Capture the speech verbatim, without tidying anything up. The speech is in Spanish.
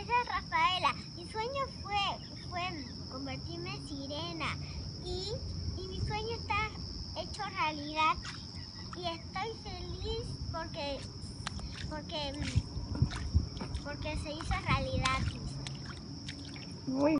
es Rafaela. Mi sueño fue, fue convertirme en sirena y, y mi sueño está hecho realidad y estoy feliz porque, porque, porque se hizo realidad mi sueño. Muy